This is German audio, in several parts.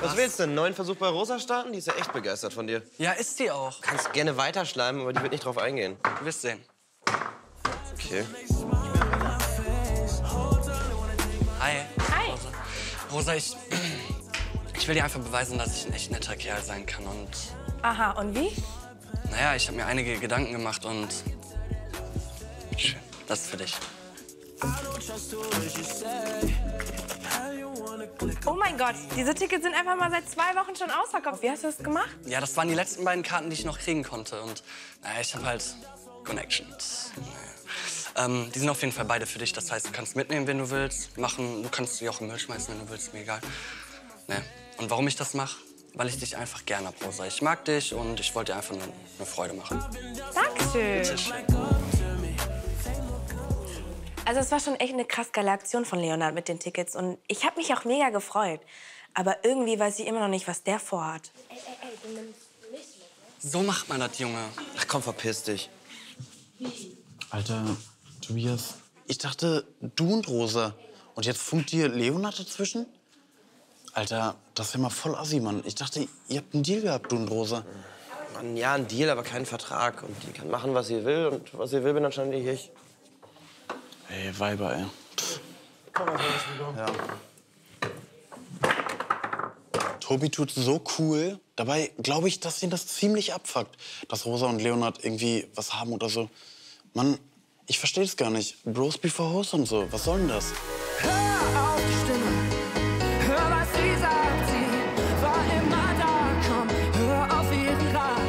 Was willst du, einen neuen Versuch bei Rosa starten? Die ist ja echt begeistert von dir. Ja, ist die auch. Kannst gerne weiterschleimen, aber die wird nicht drauf eingehen. Du wirst sehen. Okay. Hi. Hi. Rosa, ich will dir einfach beweisen, dass ich ein echt netter Kerl sein kann. Und Aha, und wie? naja, ich habe mir einige Gedanken gemacht und schön, das ist für dich. Oh mein Gott, diese Tickets sind einfach mal seit 2 Wochen schon ausverkauft. Wie hast du das gemacht? Ja, das waren die letzten beiden Karten, die ich noch kriegen konnte. Und naja, ich habe halt Connections. Naja. Die sind auf jeden Fall beide für dich. Das heißt, du kannst mitnehmen, wenn du willst. Machen, du kannst sie auch im Müll schmeißen, wenn du willst. Mir egal. Ne? Und warum ich das mache? Weil ich dich einfach gerne habe, Rosa. Ich mag dich und ich wollte dir einfach nur eine Freude machen. Dankeschön. Bitteschön. Also es war schon echt eine krass geile Aktion von Leonard mit den Tickets. Und ich habe mich auch mega gefreut. Aber irgendwie weiß ich immer noch nicht, was der vorhat. Ey, du nimmst mich mit, ne? So macht man das, Junge. Ach komm, verpiss dich. Alter, Tobias, ich dachte, du und Rosa. Und jetzt funkt dir Leonard dazwischen? Alter, das ist ja mal voll assi, Mann. Ich dachte, ihr habt einen Deal gehabt, du und Rosa. Mann, ja, ein Deal, aber keinen Vertrag. Und die kann machen, was sie will. Und was sie will, bin anscheinend ich. Ey, Weiber, ey. Ja. Tobi tut so cool. Dabei glaube ich, dass ihn das ziemlich abfuckt, dass Rosa und Leonard irgendwie was haben oder so. Mann, ich verstehe es gar nicht. Bros before hoes und so. Was soll denn das? Hör auf die Stimme, hör, was sie sagt. Sie war immer da, komm, hör auf ihren Rat.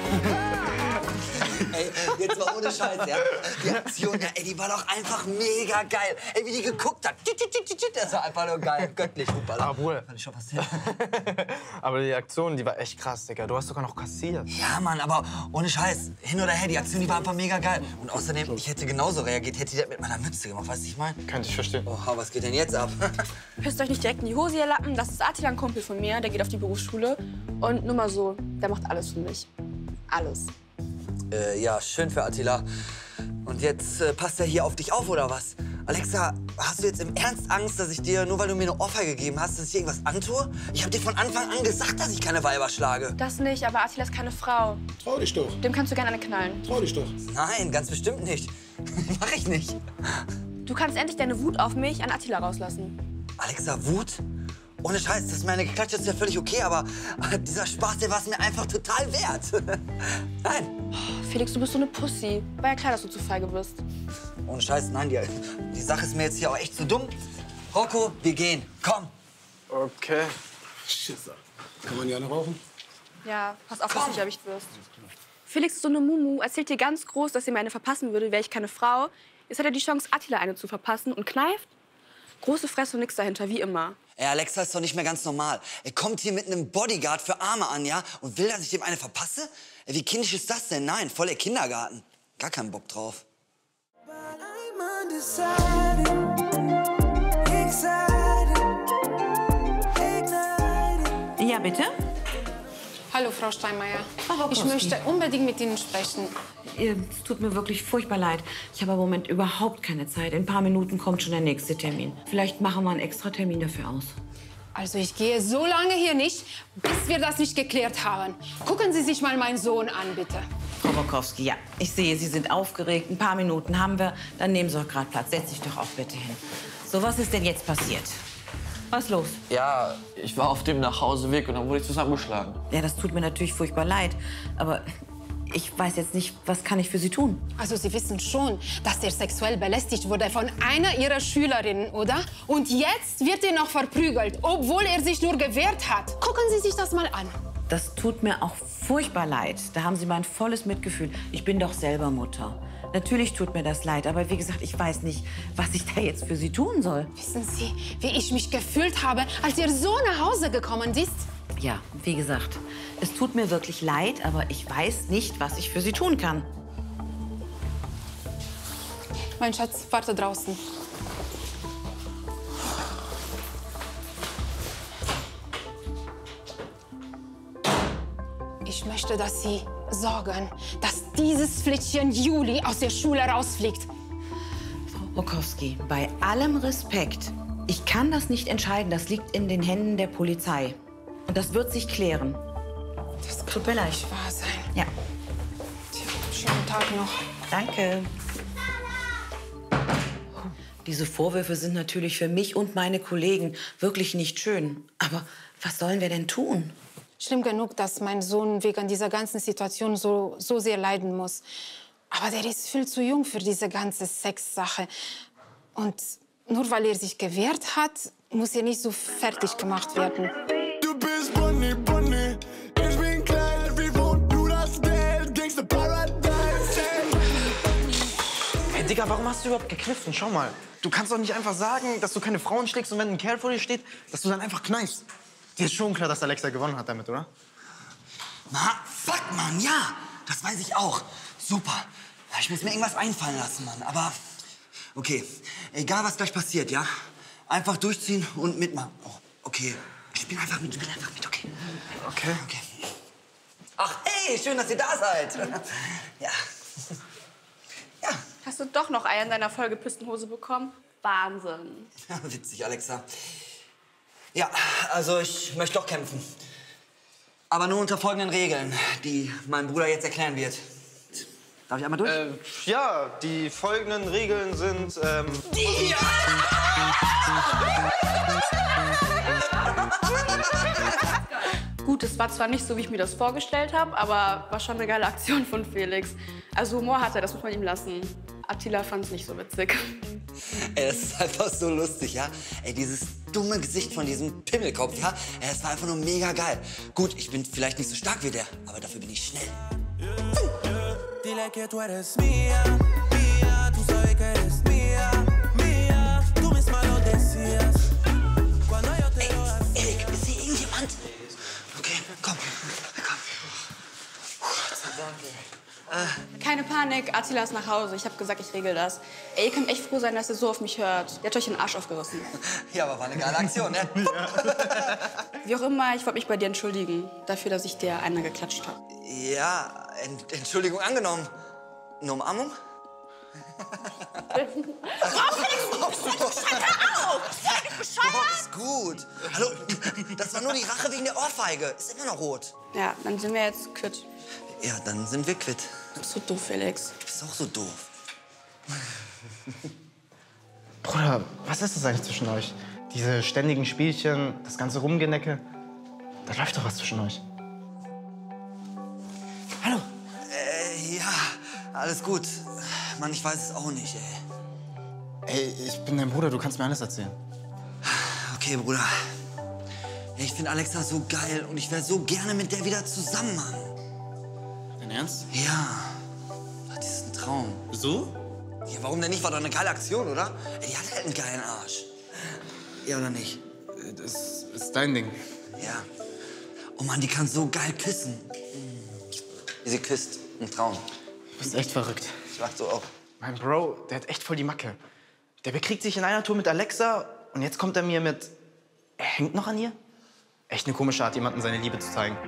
Ey, jetzt mal ohne Scheiß, ja? Die Aktion, ja, ey, die war doch einfach mega geil. Ey, wie die geguckt hat. Das war einfach nur geil. Göttlich, Hupala. Obwohl. Kann ich schon was hin? Aber die Aktion, die war echt krass, Digga. Du hast sogar noch kassiert. Ja, Mann, aber ohne Scheiß. Hin oder her, die Aktion, die war einfach mega geil. Und außerdem, ich hätte genauso reagiert, hätte die das mit meiner Mütze gemacht, weißt du, ich meine? Kann ich verstehen. Oha, was geht denn jetzt ab? Pisst euch nicht direkt in die Hose, ihr Lappen. Das ist Attila, ein Kumpel von mir. Der geht auf die Berufsschule. Und nur mal so, der macht alles für mich. Alles. Ja, schön für Attila. Und jetzt passt er hier auf dich auf, oder was? Alexa, hast du jetzt im Ernst Angst, dass ich dir, nur weil du mir eine Ohrfeige gegeben hast, dass ich dir irgendwas antue? Ich hab dir von Anfang an gesagt, dass ich keine Weiber schlage. Das nicht, aber Attila ist keine Frau. Trau dich doch. Dem kannst du gerne eine knallen. Trau dich doch. Nein, ganz bestimmt nicht. Mach ich nicht. Du kannst endlich deine Wut auf mich an Attila rauslassen. Alexa, Wut? Ohne Scheiß, das ist meine Geklatsche, ist ja völlig okay, aber dieser Spaß, der war es mir einfach total wert. Nein. Felix, du bist so eine Pussy. War ja klar, dass du zu feige bist. Ohne Scheiß, nein, die Sache ist mir jetzt hier auch echt zu dumm. Rocco, wir gehen. Komm. Okay. Schisser. Kann man ja noch rauchen? Ja, pass auf, dass du nicht erwischt wirst. Felix ist so eine Mumu, erzählt dir ganz groß, dass er mir eine verpassen würde, wäre ich keine Frau. Jetzt hat er die Chance, Attila eine zu verpassen und kneift. Große Fresse und nix dahinter, wie immer. Ey, Alexa ist doch nicht mehr ganz normal. Er kommt hier mit einem Bodyguard für Arme an, ja? Und will, dass ich dem eine verpasse? Ey, wie kindisch ist das denn? Nein, voll der Kindergarten. Gar keinen Bock drauf. Ja, bitte? Hallo, Frau Steinmeier. Frau Ich möchte unbedingt mit Ihnen sprechen. Es tut mir wirklich furchtbar leid. Ich habe im Moment überhaupt keine Zeit. In ein paar Minuten kommt schon der nächste Termin. Vielleicht machen wir einen extra Termin dafür aus. Also ich gehe so lange hier nicht, bis wir das nicht geklärt haben. Gucken Sie sich mal meinen Sohn an, bitte. Frau Bokowski, ja, ich sehe, Sie sind aufgeregt. Ein paar Minuten haben wir. Dann nehmen Sie doch gerade Platz. Setz dich doch auch bitte hin. So, was ist denn jetzt passiert? Was ist los? Ja, ich war auf dem Nachhauseweg und dann wurde ich zusammengeschlagen. Ja, das tut mir natürlich furchtbar leid. Aber ich weiß jetzt nicht, was kann ich für Sie tun? Also Sie wissen schon, dass er sexuell belästigt wurde von einer Ihrer Schülerinnen, oder? Und jetzt wird er noch verprügelt, obwohl er sich nur gewehrt hat. Gucken Sie sich das mal an. Das tut mir auch furchtbar leid. Da haben Sie mein volles Mitgefühl. Ich bin doch selber Mutter. Natürlich tut mir das leid, aber wie gesagt, ich weiß nicht, was ich da jetzt für Sie tun soll. Wissen Sie, wie ich mich gefühlt habe, als Ihr Sohn nach Hause gekommen ist? Ja, wie gesagt, es tut mir wirklich leid, aber ich weiß nicht, was ich für Sie tun kann. Mein Schatz, warte draußen. Ich möchte, dass Sie sorgen, dass dieses Flittchen Juli aus der Schule rausfliegt. Frau Bokowski, bei allem Respekt, ich kann das nicht entscheiden. Das liegt in den Händen der Polizei. Und das wird sich klären. Das kann Tut mir leid. nicht wahr sein. Ja. Tja, schönen Tag noch. Danke. Diese Vorwürfe sind natürlich für mich und meine Kollegen wirklich nicht schön. Aber was sollen wir denn tun? Schlimm genug, dass mein Sohn wegen dieser ganzen Situation so sehr leiden muss. Aber der ist viel zu jung für diese ganze Sexsache. Und nur weil er sich gewehrt hat, muss er nicht so fertig gemacht werden. Du bist Bunny, Bunny. Ich bin klein, wie wohnt du das Geld? Gangsta Paradise. Hey, Digga, warum hast du überhaupt gekniffen? Schau mal. Du kannst doch nicht einfach sagen, dass du keine Frauen schlägst und wenn ein Kerl vor dir steht, dass du dann einfach kneifst. Dir ist schon klar, dass Alexa gewonnen hat damit, oder? Fuck, Mann, ja. Das weiß ich auch. Super. Ich muss mir irgendwas einfallen lassen, Mann. Aber okay, egal was gleich passiert, ja? Einfach durchziehen und mitmachen. Oh, okay. Spiel einfach mit, okay? Okay. Okay. Ach, hey, schön, dass ihr da seid. Ja. Hast du doch noch Eier in deiner vollgepissten Hose bekommen? Wahnsinn. Ja, witzig, Alexa. Ja, also ich möchte doch kämpfen. Aber nur unter folgenden Regeln, die mein Bruder jetzt erklären wird. Darf ich einmal durch? Ja, die folgenden Regeln sind, Gut, es war zwar nicht so, wie ich mir das vorgestellt habe, aber war schon eine geile Aktion von Felix. Also Humor hat er, das muss man ihm lassen. Attila fand es nicht so witzig. Ey, das ist einfach so lustig, ja? Ey, dieses dumme Gesicht von diesem Pimmelkopf, ja? Ey, das war einfach nur mega geil. Gut, ich bin vielleicht nicht so stark wie der, aber dafür bin ich schnell. Dile que tú eres mía, mía, tú sabes que eres mía, mía, tú misma lo decías. Cuando yo te lo hacía. Erik, ist hier irgendjemand? Okay, komm. Gott sei Dank. Keine Panik, Attila ist nach Hause. Ich habe gesagt, ich regel das. Ey, ihr könnt echt froh sein, dass ihr so auf mich hört. Ihr habt euch den Arsch aufgerissen. Ja, aber war eine geile Aktion, ne? Wie auch immer, ich wollte mich bei dir entschuldigen. Dafür, dass ich dir einer geklatscht habe. Ja, Entschuldigung angenommen. Eine Umarmung? Ist gut. Hallo, das war nur die Rache wegen der Ohrfeige. Ist immer noch rot. Ja, dann sind wir jetzt quitt. Ja, dann sind wir quitt. Du bist so doof, Felix. Du bist auch so doof. Bruder, was ist das eigentlich zwischen euch? Diese ständigen Spielchen, das ganze Rumgenecke. Da läuft doch was zwischen euch. Hallo. Ja, alles gut. Mann, ich weiß es auch nicht, ey. Ey, ich bin dein Bruder, du kannst mir alles erzählen. Okay, Bruder. Ich finde Alexa so geil und ich wäre so gerne mit der wieder zusammen, Mann. Dein Ernst? Ja. Das ist ein Traum. So? Ja, warum denn nicht? War doch eine geile Aktion, oder? Ey, die hat halt einen geilen Arsch. Ja oder nicht? Das ist dein Ding. Ja. Oh Mann, die kann so geil küssen. Wie sie küsst. Ein Traum. Du bist echt verrückt. Ich mach so auch. Mein Bro, der hat echt voll die Macke. Der bekriegt sich in einer Tour mit Alexa und jetzt kommt er mir mit... Er hängt noch an ihr? Echt eine komische Art, jemandem seine Liebe zu zeigen.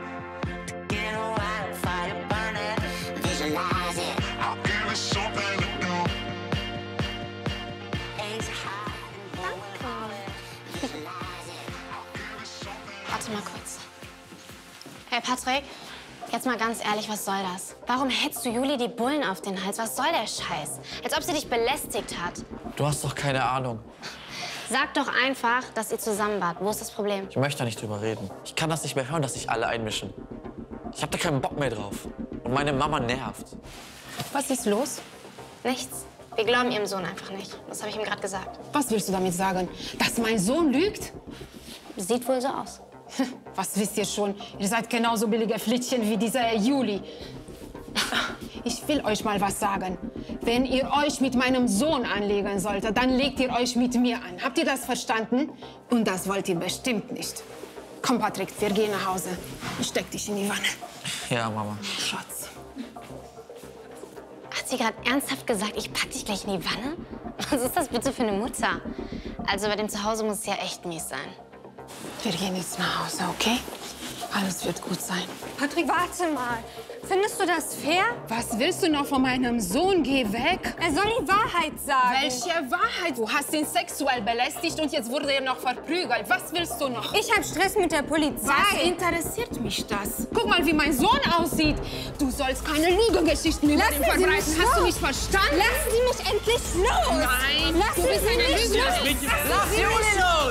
Warte mal kurz. Hey Patrick, jetzt mal ganz ehrlich, was soll das? Warum hetzt du Juli die Bullen auf den Hals? Was soll der Scheiß? Als ob sie dich belästigt hat. Du hast doch keine Ahnung. Sag doch einfach, dass ihr zusammen wart. Wo ist das Problem? Ich möchte da nicht drüber reden. Ich kann das nicht mehr hören, dass sich alle einmischen. Ich habe da keinen Bock mehr drauf. Und meine Mama nervt. Was ist los? Nichts. Wir glauben ihrem Sohn einfach nicht. Das habe ich ihm gerade gesagt. Was willst du damit sagen? Dass mein Sohn lügt? Sieht wohl so aus. Was wisst ihr schon? Ihr seid genauso billige Flittchen wie dieser Juli. Ich will euch mal was sagen. Wenn ihr euch mit meinem Sohn anlegen solltet, dann legt ihr euch mit mir an. Habt ihr das verstanden? Und das wollt ihr bestimmt nicht. Komm, Patrick, wir gehen nach Hause. Ich steck dich in die Wanne. Ja, Mama. Schatz. Hat sie gerade ernsthaft gesagt, ich pack dich gleich in die Wanne? Was ist das bitte für eine Mutter? Also bei dem Zuhause muss es ja echt mies sein. Wir gehen jetzt nach Hause, okay? Alles wird gut sein. Patrick, warte mal. Findest du das fair? Was willst du noch von meinem Sohn? Geh weg. Er soll die Wahrheit sagen. Welche Wahrheit? Du hast ihn sexuell belästigt und jetzt wurde er noch verprügelt. Was willst du noch? Ich habe Stress mit der Polizei. Was interessiert mich das? Guck mal, wie mein Sohn aussieht. Du sollst keine Lügengeschichten über ihn verbreiten. Hast du mich verstanden? Lassen Sie mich endlich los! Nein, Lassen du bist Sie eine mich Lüge. Lass Juli los!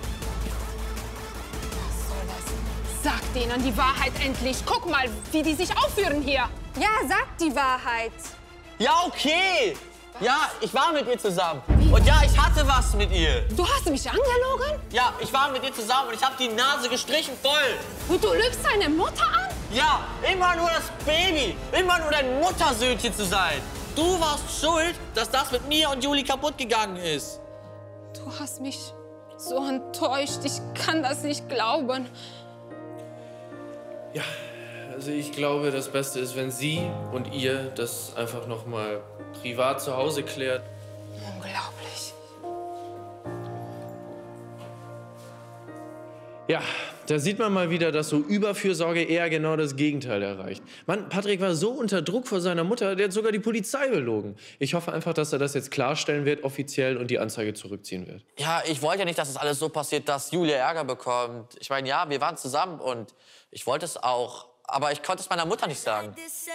Sag denen die Wahrheit endlich. Guck mal, wie die sich aufführen hier. Ja, sag die Wahrheit. Ja, okay. Ja, ich war mit ihr zusammen. Und ja, ich hatte was mit ihr. Du hast mich angelogen? Ja, ich war mit ihr zusammen und ich habe die Nase gestrichen voll. Und du lügst deine Mutter an? Ja, immer nur das Baby. Immer nur dein Muttersöhnchen zu sein. Du warst schuld, dass das mit mir und Juli kaputt gegangen ist. Du hast mich so enttäuscht. Ich kann das nicht glauben. Ja, also ich glaube, das Beste ist, wenn Sie und ihr das einfach noch mal privat zu Hause klärt. Unglaublich. Ja, da sieht man mal wieder, dass so Überfürsorge eher genau das Gegenteil erreicht. Mann, Patrick war so unter Druck vor seiner Mutter, der hat sogar die Polizei belogen. Ich hoffe einfach, dass er das jetzt klarstellen wird, offiziell, und die Anzeige zurückziehen wird. Ja, ich wollte ja nicht, dass das alles so passiert, dass Julia Ärger bekommt. Ich meine, ja, wir waren zusammen und ich wollte es auch. Aber ich konnte es meiner Mutter nicht sagen.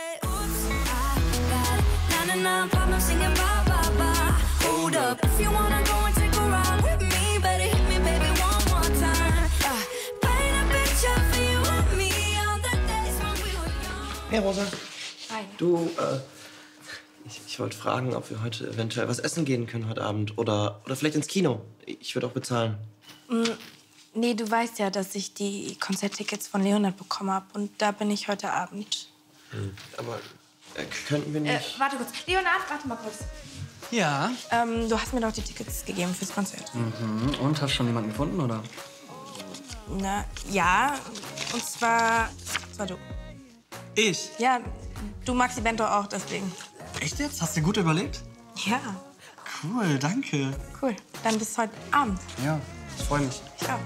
Hey, Rosa. Hi. Du, ich wollte fragen, ob wir heute eventuell was essen gehen können heute Abend. Oder vielleicht ins Kino. Ich würde auch bezahlen. Nee, du weißt ja, dass ich die Konzerttickets von Leonard bekommen habe. Und da bin ich heute Abend. Aber könnten wir nicht... Warte kurz. Leonard, warte mal kurz. Ja. Du hast mir doch die Tickets gegeben fürs Konzert. Mhm. Und, hast du schon jemanden gefunden, oder? Na, ja. Und zwar du. Ich? Ja, du magst die Band doch auch, deswegen. Echt jetzt? Hast du gut überlegt? Ja, Cool, danke. cool. Dann bis heute Abend. Ja, ich freue mich. Ich auch.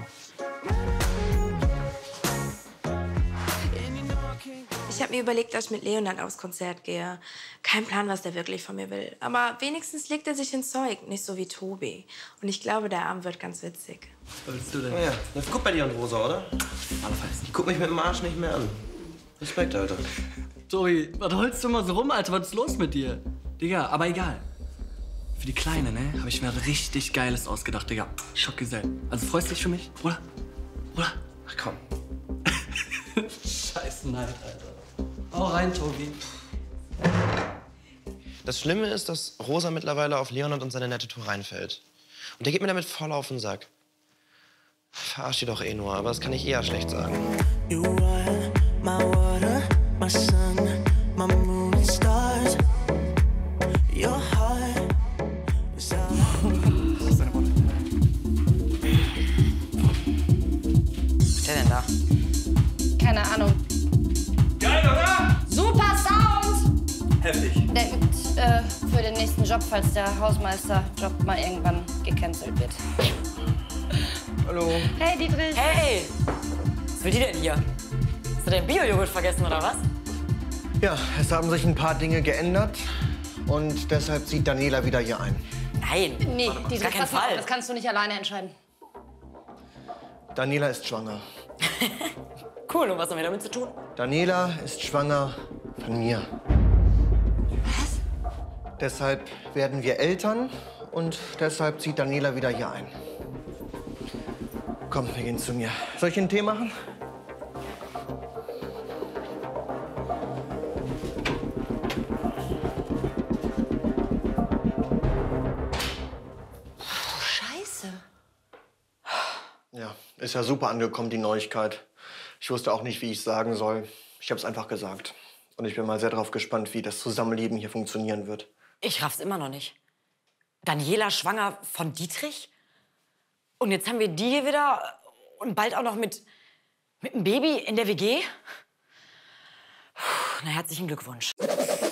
Ich habe mir überlegt, dass ich mit Leonard aufs Konzert gehe. Kein Plan, was der wirklich von mir will. Aber wenigstens legt er sich ins Zeug, nicht so wie Tobi. Und ich glaube, der Abend wird ganz witzig. Was willst du denn? Oh ja, das guckt bei dir und Rosa, oder? Ich guck mich mit dem Arsch nicht mehr an. Respekt, Alter. Tobi, was holst du immer so rum, Alter? Was ist los mit dir? Digga, aber egal. Für die Kleine, ne, habe ich mir was richtig Geiles ausgedacht, Digga. Schockgesell. Also freust du dich für mich, oder? Oder? Ach komm. Scheiß Neid, Alter. Hau rein, Tobi. Das Schlimme ist, dass Rosa mittlerweile auf Leonard und seine nette Tour reinfällt. Und der geht mir damit voll auf den Sack. Verarsch die doch eh nur, aber das kann ich eher schlecht sagen. You are my water, my sun, my moon and stars. Your heart is Was ist der denn da? Keine Ahnung. Geil, oder? Super Sound! Heftig. Der übt für den nächsten Job, falls der Hausmeisterjob mal irgendwann gecancelt wird. Hallo. Hey, Dietrich. Hey! Was will die denn hier? Hast du den Bio-Joghurt vergessen, oder was? Ja, es haben sich ein paar Dinge geändert und deshalb zieht Daniela wieder hier ein. Nein, Nee, gar Dietrich, keinen pass mal auf, Fall. das kannst du nicht alleine entscheiden. Daniela ist schwanger. Cool, und was haben wir damit zu tun? Daniela ist schwanger von mir. Was? Deshalb werden wir Eltern und deshalb zieht Daniela wieder hier ein. Komm, wir gehen zu mir. Soll ich einen Tee machen? Scheiße. Ja, ist ja super angekommen, die Neuigkeit. Ich wusste auch nicht, wie ich es sagen soll. Ich habe es einfach gesagt. Und ich bin mal sehr darauf gespannt, wie das Zusammenleben hier funktionieren wird. Ich raff's immer noch nicht. Daniela schwanger von Dietrich? Und jetzt haben wir die hier wieder und bald auch noch mit einem Baby in der WG? Na, herzlichen Glückwunsch.